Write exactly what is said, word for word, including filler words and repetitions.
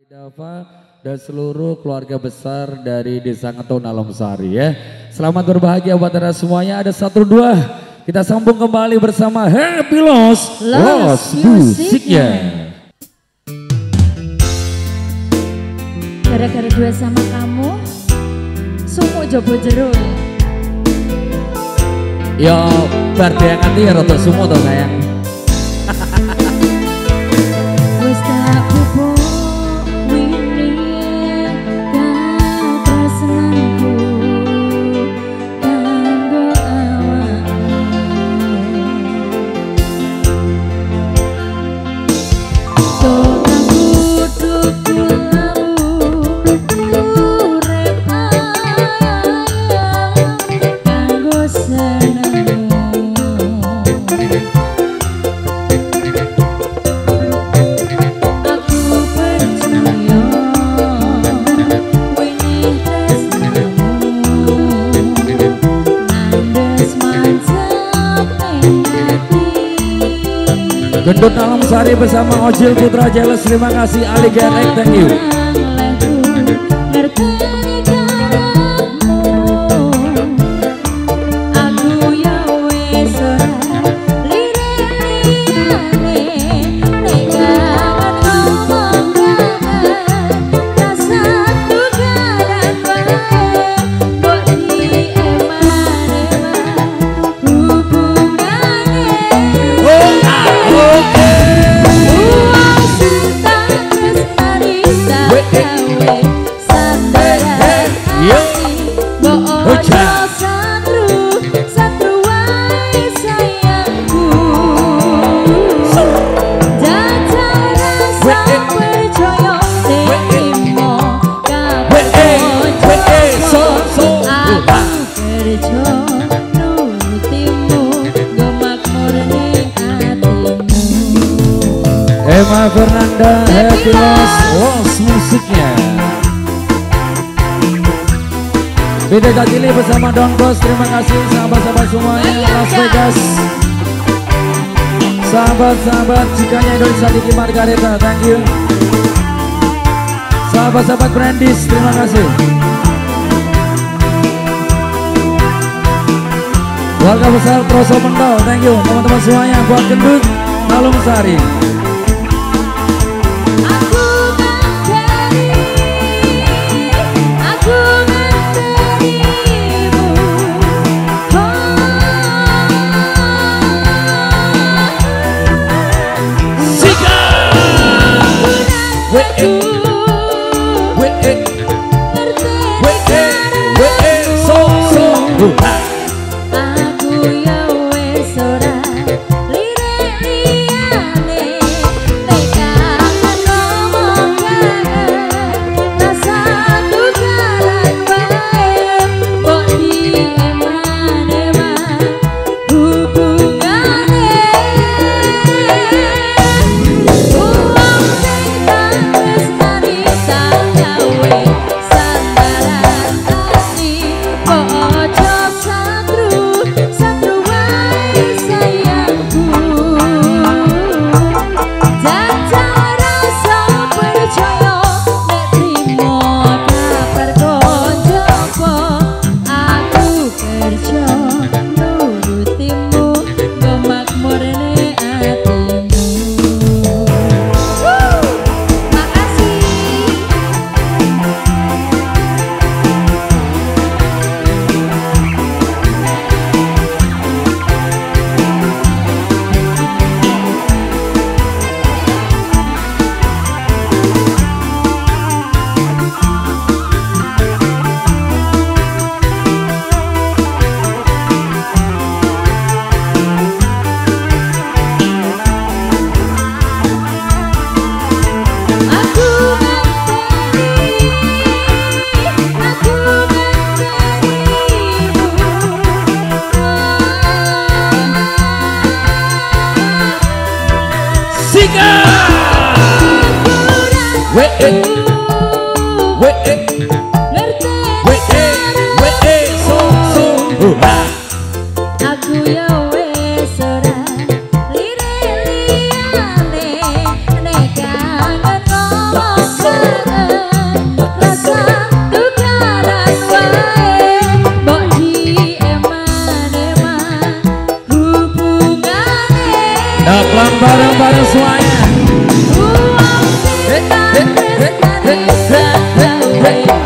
Dava dan seluruh keluarga besar dari Desa Ngeton Alamsari ya. Selamat berbahagia buat anda semuanya. Ada satu dua kita sambung kembali bersama Happy Loss Loss musiknya. Gara-gara dua sama kamu, sumu jobo jero. Ya, berarti yang nanti ya roto sumu toh sayang. Wis tak bubuk wingi kau tresnanku kanggo awakmu. Kok aku kudu urip kanggo senengmu. Gendut Alamsari bersama Ojil Putra Jeles, terima kasih. Ali Gerek, thank you. Emma Fernanda, Happy Loss Loss musiknya. Beda Gatili bersama Don Bos, terima kasih sahabat-sahabat semuanya Las Vegas. Sahabat-sahabat Cikanya Indonesia Diki Margareta, thank you. Sahabat-sahabat Brandis, terima kasih. Warga besar Troso Pendol, thank you teman-teman semuanya. Buat Gendut Alamsari. Aku ya wes ora lire liyane nek kangen ngomong hey.